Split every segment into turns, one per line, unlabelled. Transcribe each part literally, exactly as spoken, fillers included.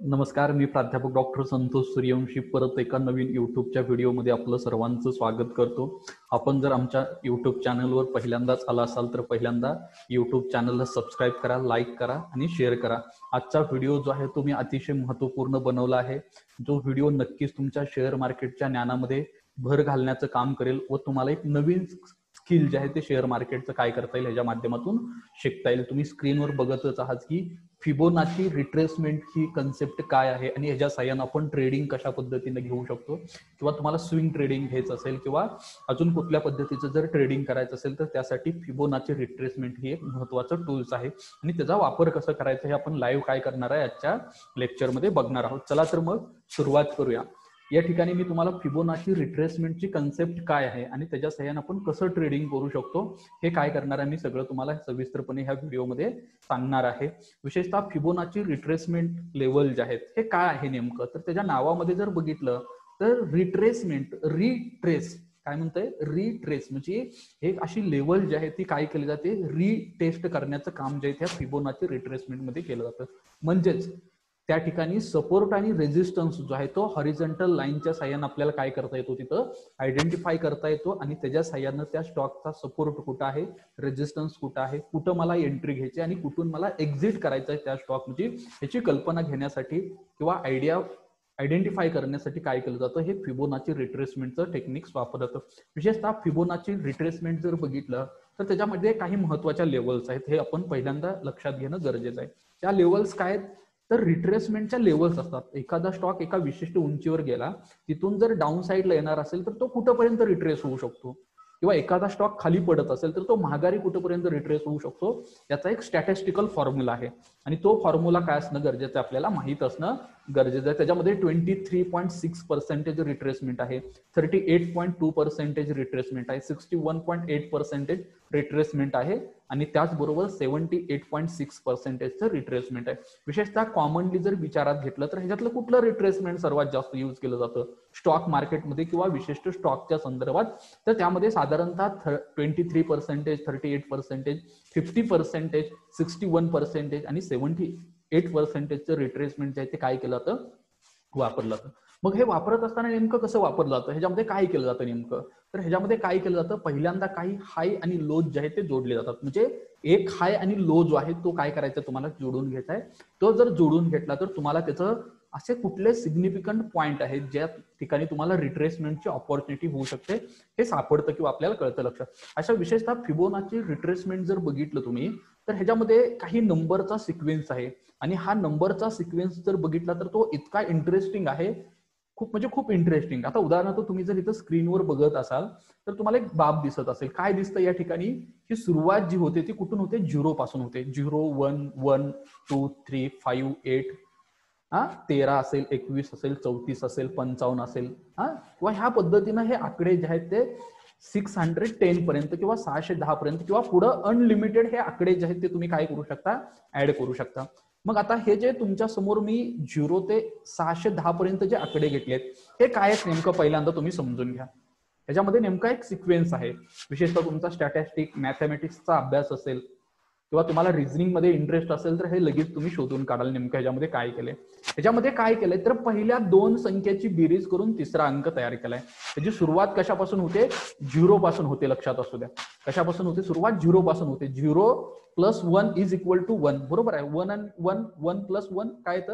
नमस्कार, मी प्राध्यापक डॉक्टर संतोष सूर्यवंशी परत एका नवीन यूट्यूबच्या व्हिडिओमध्ये आपलं सर्वांचं स्वागत करतो. आपण जर आमच्या यूट्यूब चॅनलवर पहिल्यांदाच आला असाल तर पहिल्यांदा यूट्यूब चॅनलला सबस्क्राईब करा, लाईक करा आणि शेअर करा. आजचा व्हिडिओ जो आहे तो मी अतिशय महत्त्वपूर्ण बनवला आहे. जो व्हिडिओ नक्कीच तुमच्या शेअर मार्केटच्या ज्ञानामध्ये भर घालण्याचं काम करेल व तुम्हाला एक नवीन स्किल जे आहे ते शेअर मार्केटचं काय करता येईल ह्याच्या माध्यमातून शिकता येईल. तुम्ही स्क्रीनवर बघतच आहात की फिबोनाची रिट्रेसमेंट ही कन्सेप्ट काय आहे आणि ह्याच्या साह्यानं आपण ट्रेडिंग कशा पद्धतीने घेऊ शकतो, किंवा तुम्हाला स्विंग ट्रेडिंग घ्यायचं असेल किंवा अजून कुठल्या पद्धतीचं जर ट्रेडिंग करायचं असेल तर त्यासाठी फिबोनाची रिट्रेसमेंट ही एक महत्त्वाचं टूल्स आहे आणि त्याचा वापर कसं करायचा हे आपण लाईव्ह काय करणार आहे आजच्या लेक्चरमध्ये बघणार आहोत. चला तर मग सुरुवात करूया. या ठिकाणी मी तुम्हाला फिबोनाची रिट्रेसमेंटची कन्सेप्ट काय आहे आणि त्याच्या साह्याने आपण कसं ट्रेडिंग करू शकतो हे काय करणार आहे मी सगळं तुम्हाला सविस्तरपणे ह्या व्हिडिओमध्ये सांगणार आहे. विशेषतः फिबोनाची रिट्रेसमेंट लेवल जे आहेत हे काय आहे नेमकं, तर त्याच्या नावामध्ये जर बघितलं तर रिट्रेसमेंट, रिट्रेस काय म्हणतंय, रिट्रेस म्हणजे एक अशी लेवल जी आहे ती काय केली जाते, रिटेस्ट करण्याचं काम जे आहे त्या फिबोनाची रिट्रेसमेंट मध्ये केलं जातं. म्हणजेच त्या ठिकाणी सपोर्ट आणि रेजिस्टन्स जो आहे तो हॉरिझॉन्टल लाईनच्या साह्याने आपल्याला काय करता येतो, तिथं आयडेंटिफाय करता येतो आणि त्याच्या साह्यानं त्या स्टॉकचा सपोर्ट कुठं आहे, रेजिस्टन्स कुठं आहे, कुठं मला एंट्री घ्यायची आणि कुठून मला एक्झिट करायचं आहे त्या स्टॉक म्हणजे ह्याची कल्पना घेण्यासाठी किंवा आयडिया आयडेंटिफाय करण्यासाठी काय केलं जातं, हे फिबोनाची रिट्रेसमेंटचं टेक्निक्स वापरलं जातं. विशेषतः फिबोनाची रिट्रेसमेंट जर बघितलं तर त्याच्यामध्ये काही महत्वाच्या लेवल्स आहेत, हे आपण पहिल्यांदा लक्षात घेणं गरजेचं आहे. त्या लेवल्स काय आहेत तर रिट्रेसमेंटच्या लेवल्स असतात. एखादा स्टॉक एका विशिष्ट उंचीवर गेला, तिथून जर डाऊन साईडला येणार असेल तर तो कुठपर्यंत रिट्रेस होऊ शकतो, किंवा एखादा स्टॉक खाली पडत असेल तर तो महागारी कुठपर्यंत रिट्रेस होऊ शकतो, याचा एक स्टॅटिस्टिकल फॉर्म्युला आहे आणि तो फॉर्म्युला काय असणं गरजेचं आहे, आपल्याला माहित असणं गरजेचं आहे. त्याच्यामध्ये twenty three point six percentage retracement आहे, thirty eight point two percentage retracement आहे, sixty one point eight percentage retracement आहे आणि त्याचबरोबर सेव्हन्टी एट पॉईंट सिक्स पर्सेंटेजचं रिट्रेसमेंट आहे. विशेषतः कॉमनली जर विचारात घेतलं तर ह्याच्यातलं कुठलं रिट्रेसमेंट सर्वात जास्त यूज केलं जातं स्टॉक मार्केटमध्ये किंवा विशिष्ट स्टॉकच्या संदर्भात, तर त्यामध्ये साधारणतः twenty three percentage, thirty eight percentage, fifty percentage, sixty one percentage आणि सेव्हन्टी एट पर्सेंटेजचं रिट्रेसमेंट जे आहे ते काय केलं जातं, वापरलं जातं. मग हे वापरत असताना नेमकं कसं वापरलं जातं, ह्याच्यामध्ये काय केलं जातं नेमकं, तर ह्याच्यामध्ये काय केलं जातं, पहिल्यांदा काही हाय आणि लो जे आहे ते जोडले जातात. म्हणजे एक हाय आणि लो जो आहे तो काय करायचा, तुम्हाला जोडून घ्यायचा आहे. तो जर जोडून घेतला तर तुम्हाला त्याचं असे कुठले सिग्निफिकंट पॉईंट आहेत ज्या ठिकाणी तुम्हाला रिट्रेसमेंटची ऑपॉर्च्युनिटी होऊ शकते हे सापडतं किंवा आपल्याला कळतं लक्षात. अशा विशेषतः फिबोनाची रिट्रेसमेंट जर बघितलं तुम्ही तर ह्याच्यामध्ये काही नंबरचा सिक्वेन्स आहे आणि हा नंबरचा सिक्वेन्स जर बघितला तर तो इतका इंटरेस्टिंग आहे, खूप म्हणजे खूप इंटरेस्टिंग. आता उदाहरणार्थ तुम्ही जर इथं स्क्रीनवर बघत असाल तर तुम्हाला एक बाब दिसत असेल. काय दिसतं या ठिकाणी, ही सुरुवात जी होते ती कुठून होते, झिरो पासून होते. Zero, one, one, two, three, five, eight, हा तेरा असेल, एकवीस असेल, चौतीस असेल, पंचावन्न असेल, हा किंवा ह्या पद्धतीनं हे आकडे जे आहेत ते सिक्स हंड्रेड टेन पर्यंत किंवा सहाशे दहा पर्यंत किंवा पुढं अनलिमिटेड हे आकडे जे आहेत ते तुम्ही काय करू शकता, ऍड करू शकता. मग आता हे जे तुमच्या समोर मी झिरो ते सहाशे दहा पर्यंत जे आकडे घेतलेत हे काय आहेत नेमकं पहिल्यांदा तुम्ही समजून घ्या. ह्याच्यामध्ये नेमका एक सिक्वेन्स आहे. विशेषतः तुमचा स्टॅटिस्टिक, मॅथमॅटिक्सचा अभ्यास असेल किंवा तुम्हाला रिझनिंग मध्ये इंटरेस्ट असेल तर हे लगेच तुम्ही शोधून काढाल नेमकं ह्याच्यामध्ये काय केलंय. ह्याच्यामध्ये काय केलंय तर पहिल्या दोन संख्येची बेरीज करून तिसरा अंक तयार केलाय. त्याची सुरुवात कशापासून होते, झिरो पासून होते, लक्षात असू द्या. कशापासून होते सुरुवात, झिरो पासून होते. Zero plus one is equal to one, बरोबर आहे. One and one, one plus one काय येतं,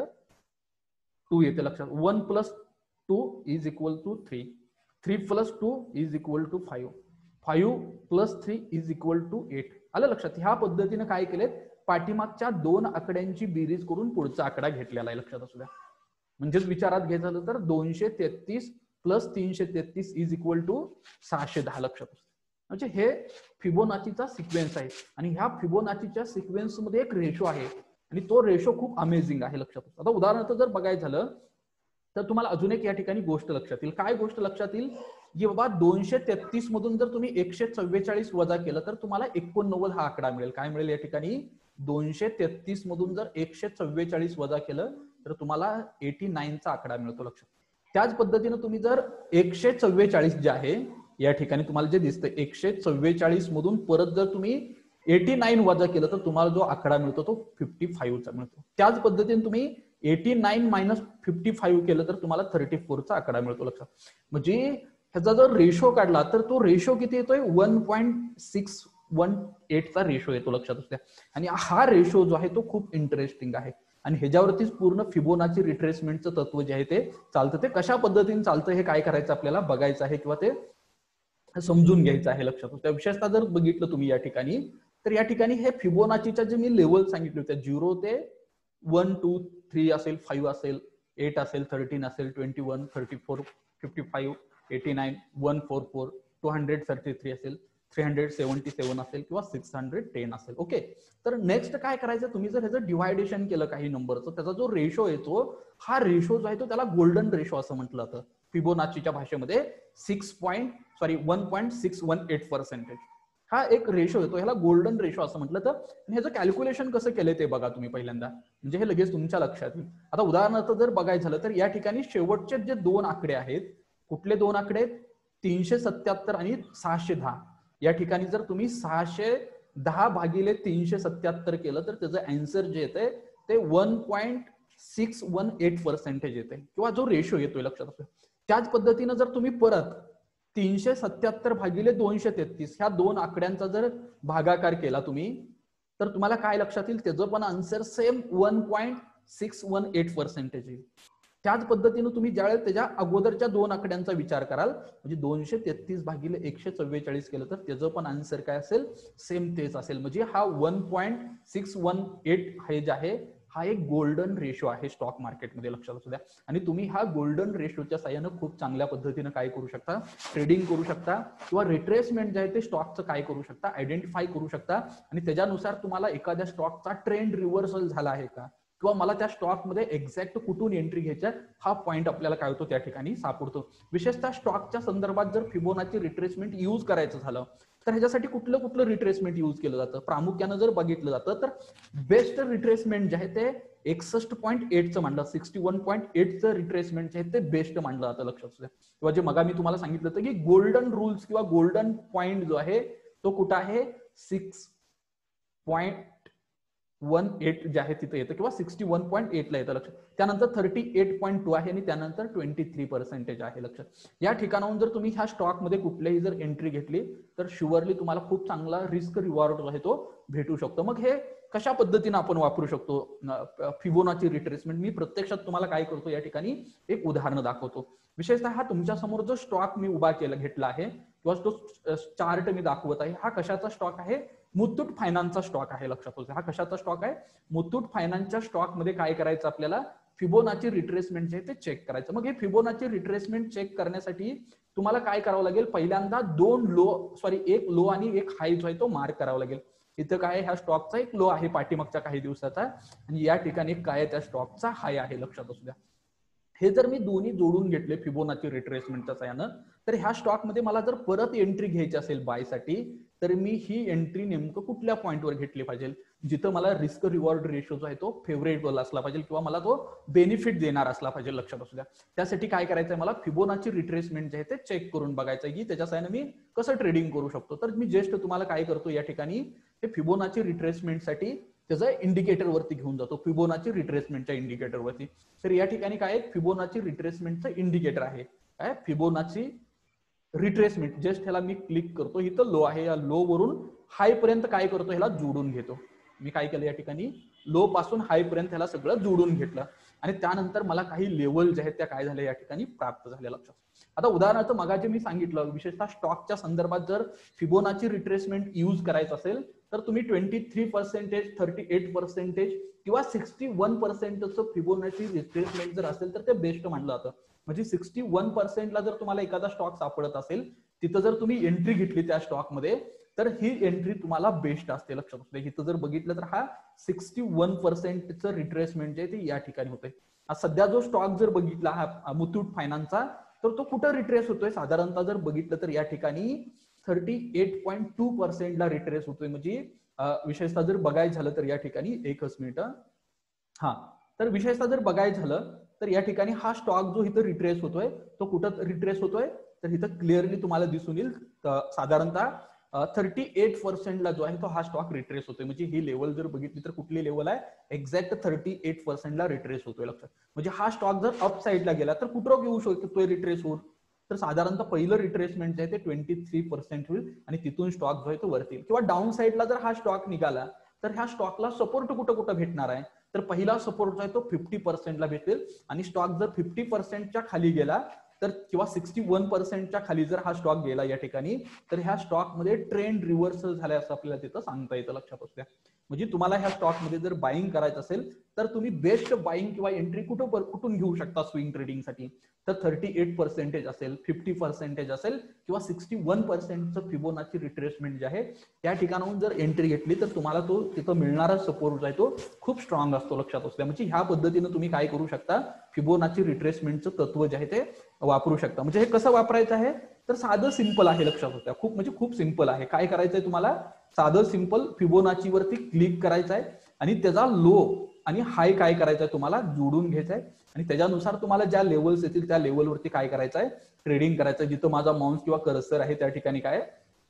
टू येते लक्षात. One plus two is equal to three, three plus two is equal to five, five plus three is equal to eight. आलं लक्षात. ह्या पद्धतीने काय केलेत, पाठीमागच्या दोन आकड्यांची बेरीज करून पुढचा आकडा घेतलेला आहे, लक्षात असू द्या. म्हणजेच विचारात घ्यायचं झालं तर दोनशे तेहतीस प्लस तीनशे तेहतीस इज इक्वल टू सहाशे दहा, लक्षात असू. म्हणजे हे फिबोनाचीचा सिक्वेन्स आहे आणि ह्या फिबोनाचीच्या सिक्वेन्स मध्ये एक रेशो आहे आणि तो रेशो खूप अमेझिंग आहे, लक्षात. आता उदाहरणार्थ जर बघायचं झालं तर तुम्हाला अजून एक या ठिकाणी गोष्ट लक्षात येईल. काय गोष्ट लक्षात येईल की बाबा दोनशे तेहतीस मधून जर तुम्ही एकशे चव्वेचाळीस वजा केलं तर तुम्हाला एकोणनव्वद हा आकडा मिळेल. काय मिळेल या ठिकाणी, दोनशे तेहतीस मधून जर एकशे चव्वेचाळीस वजा केलं तर तुम्हाला एटी नाईनचा आकडा मिळतो, लक्षात. त्याच पद्धतीने तुम्ही जर एकशे चव्वेचाळीस जे आहे या ठिकाणी तुम्हाला जे दिसतं, एकशे चव्वेचाळीस मधून परत जर तुम्ही एटी नाईन वजा केलं तर तुम्हाला जो आकडा मिळतो तो फिफ्टी फाईव्हचा मिळतो. त्याच पद्धतीने तुम्ही eighty nine minus fifty five केलं तर तुम्हाला थर्टी फोरचा आकडा मिळतो लक्षात. म्हणजे ह्याचा जर रेशो काढला तर तो रेशो किती येतोय वन पॉईंट सिक्स वन एटचा रेशो येतो लक्षात असल्या. आणि हा रेशो जो आहे तो खूप इंटरेस्टिंग आहे आणि ह्याच्यावरतीच पूर्ण फिबोनाची रिट्रेसमेंटचं तत्व जे आहे ते चालतं. ते कशा पद्धतीने चालतं हे काय करायचं आपल्याला बघायचं आहे किंवा ते समजून घ्यायचं आहे लक्षात. त्या विशेषतः जर बघितलं तुम्ही या ठिकाणी तर या ठिकाणी हे फिबोनाचीच्या जे मी लेवल सांगितले होते झिरो ते वन टू थ्री असेल, फाईव्ह असेल, एट असेल, थर्टीन असेल, twenty one, thirty four, fifty five, eighty nine, one four four, two hundred thirty three असेल, थ्री हंड्रेड सेव्हन्टी सेव्हन असेल किंवा सिक्स हंड्रेड टेन असेल. ओके, तर नेक्स्ट काय करायचं तुम्ही जर ह्याचं डिवायडेशन केलं काही नंबरचं त्याचा जो रेशो येतो हा रेशो जो आहे तो त्याला गोल्डन रेशो असं म्हटलं जातं फिबोनाचीच्या भाषेमध्ये. Six point sorry one point six one eight percentage हा एक रेशो येतो, ह्याला गोल्डन रेशो असं म्हटलं तर. ह्याचं कॅल्क्युलेशन कसं केलंय ते बघा तुम्ही पहिल्यांदा, म्हणजे हे लगेच तुमच्या लक्षात येईल. आता उदाहरणार्थ जर बघायचं झालं तर या ठिकाणी शेवटचे जे दोन आकडे आहेत, कुठले दोन आकडे, तीनशे सत्याहत्तर आणि सहाशे दहा. या ठिकाणी जर तुम्ही सहाशे दहा भागिले तीनशे सत्याहत्तर केलं तर त्याचं अँसर जे येते ते one point six one eight percentage येते किंवा जो रेशो येतोय लक्षात असतो. त्याच पद्धतीनं जर तुम्ही परत तीनशे सत्याहत्तर भागिले दोनशे तेहतीस ह्या दोन आकड्यांचा जर भागाकार केला तुम्ही तर तुम्हाला काय लक्षात येईल, त्याचं पण answer same one point six one eight percentage येईल. त्याच पद्धतीने तुम्ही ज्यावेळेस त्याच्या अगोदरच्या दोन आकड्यांचा विचार कराल म्हणजे दोनशे तेहतीस भागिले एकशे चव्वेचाळीस केलं तर त्याचं पण आन्सर काय असेल, सेम तेच असेल. म्हणजे हा one point six one eight हे जे आहे हा एक गोल्डन रेशो आहे स्टॉक मार्केटमध्ये लक्षात असू द्या. आणि तुम्ही हा गोल्डन रेशोच्या साह्यानं खूप चांगल्या पद्धतीनं काय करू शकता, ट्रेडिंग करू शकता किंवा रिट्रेसमेंट जे आहे ते स्टॉकचं काय करू शकता, आयडेंटिफाय करू शकता. आणि त्याच्यानुसार तुम्हाला एखाद्या स्टॉकचा ट्रेंड रिव्हर्सल झाला आहे का किंवा मला त्या स्टॉकमध्ये एक्झॅक्ट कुठून एंट्री घ्यायच्या हा पॉईंट आपल्याला काय होतो त्या ठिकाणी सापडतो. विशेषतः स्टॉकच्या संदर्भात जर फिबोनाची रिट्रेसमेंट यूज करायचं झालं तर ह्याच्यासाठी कुठलं कुठलं रिट्रेसमेंट यूज केलं जातं, प्रामुख्यानं जर बघितलं जातं तर बेस्ट रिट्रेसमेंट जे आहे ते एकसष्ट पॉईंट एटचं मांडलं, सिक्स्टी वन पॉईंट एटचं रिट्रेसमेंट जे आहे ते बेस्ट मांडलं जातं लक्षात असू द्या. किंवा जे मगा मी तुम्हाला सांगितलं होतं की गोल्डन रूल्स किंवा गोल्डन पॉईंट जो आहे तो कुठं आहे, सिक्स पॉईंट वन एट जे आहे तिथे येतं किंवा सिक्स्टी वन पॉईंट एट ला येतं लक्षात. त्यानंतर थर्टी एट पॉईंट टू आहे आणि त्यानंतर ट्वेंटी थ्री पर्सेंटेज आहे लक्षात. या ठिकाणाहून जर तुम्ही ह्या स्टॉकमध्ये कुठल्याही जर एंट्री घेतली तर शुअरली तुम्हाला खूप चांगला रिस्क रिवॉर्ड जो आहे तो भेटू शकतो. मग हे कशा पद्धतीने आपण वापरू शकतो फिबोनाची रिट्रेसमेंट, मी प्रत्यक्षात तुम्हाला काय करतो या ठिकाणी एक उदाहरण दाखवतो. विशेषतः हा तुमच्या समोर जो स्टॉक मी उभा केला घेतला आहे किंवा तो चार्ट मी दाखवत आहे हा कशाचा स्टॉक आहे, मुथूट फायनान्सचा स्टॉक आहे लक्षात ठेवा. हा कशाचा स्टॉक आहे, मुथूट फायनान्सच्या स्टॉक मध्ये काय करायचं आपल्याला, फिबोनाची रिट्रेसमेंट जे ते चेक करायचं. मग हे फिबोनाची रिट्रेसमेंट चेक करण्यासाठी तुम्हाला काय करावं लागेल, पहिल्यांदा दोन लो सॉरी एक लो आणि एक हाय जो आहे तो मार्क करावा लागेल. इथं काय ह्या स्टॉकचा एक लो आहे पाठीमागच्या काही दिवसाचा आणि या ठिकाणी काय त्या स्टॉकचा हाय आहे लक्षात असू द्या. हे जर मी दोन्ही जोडून घेतले फिबोनाची रिट्रेसमेंटच्या साह्यानं तर ह्या स्टॉकमध्ये मला जर परत एंट्री घ्यायची असेल बायसाठी तर मी ही एंट्री नेमकं कुठल्या पॉईंटवर घेतली पाहिजे जिथं मला रिस्क रिवॉर्ड रेशो जो आहे तो फेवरेबल असला पाहिजे किंवा मला तो बेनिफिट देणार असला पाहिजे लक्षात असू द्या. त्यासाठी काय करायचंय, मला फिबोनाची रिट्रेसमेंट जे आहे ते चेक करून बघायचं की त्याच्या साह्यानं मी कसं ट्रेडिंग करू शकतो. तर मी जस्ट तुम्हाला काय करतो या ठिकाणी हे फिबोनाची रिट्रेसमेंटसाठी त्याचा इंडिकेटर वरती घेऊन जातो, फिबोनाची रिट्रेसमेंटच्या इंडिकेटर वरती. तर या ठिकाणी काय फिबोनाची रिट्रेसमेंटचं इंडिकेटर आहे, काय फिबोनाची रिट्रेसमेंट. जस्ट ह्याला मी क्लिक करतो, इथं लो आहे, या लो वरून हाय पर्यंत काय करतो ह्याला जोडून घेतो. मी काय केलं या ठिकाणी लो पासून हाय पर्यंत ह्याला सगळं जोडून घेतलं आणि त्यानंतर मला काही लेवल जे आहेत त्या काय झाल्या या ठिकाणी प्राप्त झाल्या लक्षात. आता उदाहरणार्थ मगाचे मी सांगितलं विशेषतः स्टॉकच्या संदर्भात जर फिबोनाची रिट्रेसमेंट यूज करायचं असेल तर तुम्ही twenty three percentage, thirty eight percentage किंवा सिक्स्टी वन पर्सेंटचं फिबोनाची रिट्रेसमेंट जर असेल तर ते बेस्ट मानलं जातं. म्हणजे सिक्स्टी वन पर्सेंटला जर तुम्हाला एखादा स्टॉक सापडत असेल तिथं जर तुम्ही एंट्री घेतली त्या स्टॉकमध्ये तर ही एंट्री तुम्हाला बेस्ट असते लक्षात असते. इथं जर बघितलं तर हा सिक्स्टी वन पर्सेंटचं रिट्रेसमेंट जे ते या ठिकाणी होते. सध्या जो स्टॉक जर बघितला हा मुथूट फायनान्सचा तर तो कुठं रिट्रेस होतोय, साधारणतः जर बघितलं तर या ठिकाणी थर्टी एट पॉईंट टू पर्सेंटला रिट्रेस होतोय. म्हणजे विशेषतः जर बघायचं झालं तर या ठिकाणी एकच मिनिट हा तर विशेषतः जर बघायचं झालं तर या ठिकाणी हा स्टॉक जो इथं रिट्रेस होतोय तो कुठं रिट्रेस होतोय तर इथं क्लिअरली तुम्हाला दिसून येईल साधारणतः
थर्टी एट पर्सेंटला जो आहे तो हा स्टॉक रिट्रेस होतोय. म्हणजे ही लेवल जर बघितली तर कुठली लेवल आहे, एक्झॅक्ट थर्टी एट पर्सेंटला रिट्रेस होतोय लक्षात. म्हणजे हा स्टॉक जर अप साईडला गेला तर कुठं घेऊ शकतोय रिट्रेस होऊन, तर साधारणतः पहिलं रिट्रेसमेंट जे आहे ते ट्वेंटी थ्री पर्सेंट होईल आणि तिथून स्टॉक जो आहे तो वरती. किंवा डाऊन साईडला जर हा स्टॉक निघाला तर ह्या स्टॉकला सपोर्ट कुठं कुठं भेटणार आहे, तर पहिला सपोर्ट जो आहे तो फिफ्टी पर्सेंटला भेटेल आणि स्टॉक जर फिफ्टी पर्सेंटच्या खाली गेला तर किंवा सिक्स्टी वन पर्सेंटच्या खाली जर हा स्टॉक गेला या ठिकाणी तर ह्या स्टॉकमध्ये ट्रेंड रिव्हर्सल झालाय असं आपल्याला तिथं सांगता येतं. लक्षात असू द्या. म्हणजे तुम्हाला ह्या स्टॉकमध्ये जर बाईंग करायचं असेल तर तुम्ही बेस्ट बाईंग किंवा एंट्री कुठं कुठून घेऊ शकता स्विंग ट्रेडिंगसाठी, तर थर्टी एट पर्सेंटेज असेल, फिफ्टी पर्सेंटेज असेल किंवा सिक्स्टी वन पर्सेंटचं फिबोनाची रिट्रेसमेंट जे आहे त्या ठिकाणाहून जर एंट्री घेतली तर तुम्हाला तो तिथं मिळणारा सपोर्ट जो आहे तो खूप स्ट्रॉंग असतो. लक्षात असू द्या. म्हणजे ह्या पद्धतीनं तुम्ही काय करू शकता, फिबोनाची रिट्रेसमेंटचं तत्व जे आहे ते वापरू शकता. म्हणजे हे कसं वापरायचं आहे, तर साधं सिंपल आहे. लक्षात असू द्या. खूप म्हणजे खूप सिंपल आहे. काय करायचंय तुम्हाला, साधं सिंपल फिबोनाची वरती क्लिक करायचं आहे आणि त्याचा लो आणि हाय काय करायचं आहे तुम्हाला जोडून घ्यायचं आहे आणि त्याच्यानुसार तुम्हाला ज्या लेवल्स येतील त्या लेवलवरती काय करायचं आहे, ट्रेडिंग करायचं आहे. जिथं माझा माउस किंवा कर्सर आहे त्या ठिकाणी काय,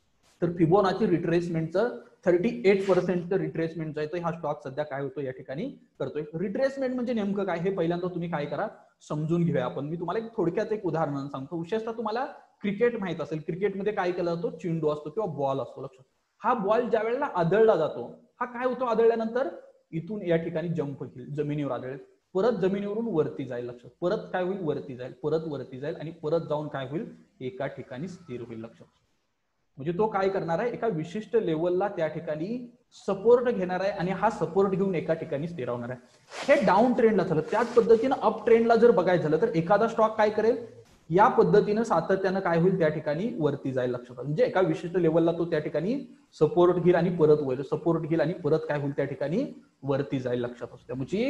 तर फिबोनाची रिट्रेसमेंटचं थर्टी एट पर्सेंटचं रिट्रेसमेंट जो आहे तो हा स्टॉक सध्या काय होतो या ठिकाणी करतोय. रिट्रेसमेंट म्हणजे नेमकं काय हे पहिल्यांदा तुम्ही काय करा समजून घेऊया आपण. मी तुम्हाला एक थोडक्यात एक उदाहरण सांगतो. विशेषतः तुम्हाला क्रिकेट माहित असेल, क्रिकेटमध्ये काय केला जातो, चेंडू असतो किंवा बॉल असतो. लक्षात, हा बॉल ज्या वेळेला आदळला जातो, हा काय होतो आदळल्यानंतर इथून या ठिकाणी जंप घेईल, जमिनीवर आदळेल, परत जमिनीवरून वरती जाईल. लक्षात, परत काय होईल, वरती जाईल, परत वरती जाईल आणि परत जाऊन काय होईल, एका ठिकाणी स्थिर होईल. लक्षात, म्हणजे तो काय करणार आहे, एका विशिष्ट लेवलला त्या ठिकाणी सपोर्ट घेणार आहे आणि हा सपोर्ट घेऊन एका ठिकाणी स्थिरावणार आहे. हे डाऊन ट्रेंडला झालं. त्याच पद्धतीनं अप ट्रेंडला जर बघायचं झालं तर एखादा स्टॉक काय करेल, या पद्धतीनं सातत्यानं काय होईल, त्या ठिकाणी वरती जाईल. लक्षात, म्हणजे एका विशिष्ट लेवलला तो त्या ठिकाणी सपोर्ट घेईल आणि परत वर सपोर्ट घेईल आणि परत काय होईल, त्या ठिकाणी वरती जाईल. लक्षात असू द्या. म्हणजे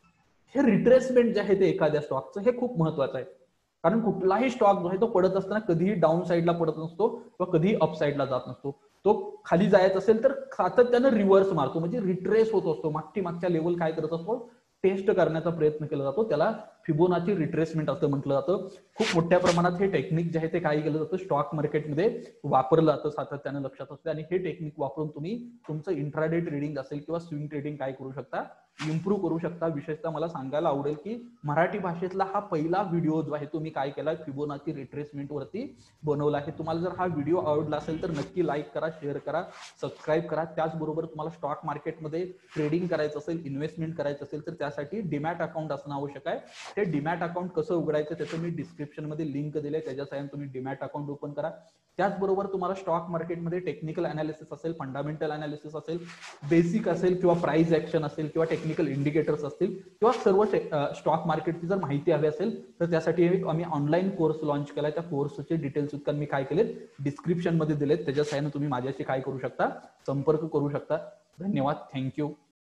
हे रिट्रेसमेंट जे आहे ते एखाद्या स्टॉकचं हे खूप महत्वाचं आहे. कारण कुठलाही स्टॉक जो आहे तो पडत असताना कधीही डाऊन साईडला पडत नसतो किंवा कधीही अप साईडला जात नसतो. तो खाली जायचा असेल तर सातत्यानं रिव्हर्स मारतो, म्हणजे रिट्रेस होत असतो. मागची मागच्या लेवल काय करत असतो, टेस्ट करण्याचा प्रयत्न केला जातो. त्याला फिबोनाची रिट्रेसमेंट असं म्हटलं जातं. खूप मोठ्या प्रमाणात हे टेक्निक जे आहे ते काय केलं जातं, स्टॉक मार्केटमध्ये वापरलं जातं सातत्यानं. लक्षात असतं. आणि हे टेक्निक वापरून तुम्ही तुमचं इंट्राडे ट्रेडिंग असेल किंवा स्विंग ट्रेडिंग काय करू शकता, इम्प्रूव्ह करू शकता. विशेषतः मला सांगायला आवडेल की मराठी भाषेतला हा पहिला व्हिडिओ जो आहे तो मी काय केला, फिबोनाची रिट्रेसमेंट वरती बनवला आहे. तुम्हाला जर हा व्हिडिओ आवडला असेल तर नक्की लाईक करा, शेअर करा, सबस्क्राईब करा. त्याचबरोबर तुम्हाला स्टॉक मार्केटमध्ये ट्रेडिंग करायचं असेल, इन्व्हेस्टमेंट करायचं असेल तर त्यासाठी डीमॅट अकाउंट असणं आवश्यक आहे. ते डीमॅट अकाउंट कसं उघडायचं त्याचं मी डिस्क्रिप्शन मध्ये लिंक दिले, त्याच्या साहाय्याने तुम्ही डीमॅट अकाउंट ओपन करा. त्याचबरोबर तुम्हाला स्टॉक मार्केटमध्ये टेक्निकल अनालिसिस असेल, फंडामेंटल अनालिसिस असेल, बेसिक असेल किंवा प्राइस ऍक्शन असेल किंवा टेक्निकल इंडिकेटर्स असतील किंवा सर्व स्टॉक मार्केटची जर माहिती हवी असेल तर त्यासाठी आम्ही ऑनलाईन कोर्स लॉन्च केलाय. त्या कोर्सचे डिटेल्स सुद्धा मी काय केलेत, डिस्क्रिप्शन मध्ये दिलेत. त्याच्या साहाय्याने तुम्ही माझ्याशी काय करू शकता, संपर्क करू शकता. धन्यवाद. थँक्यू.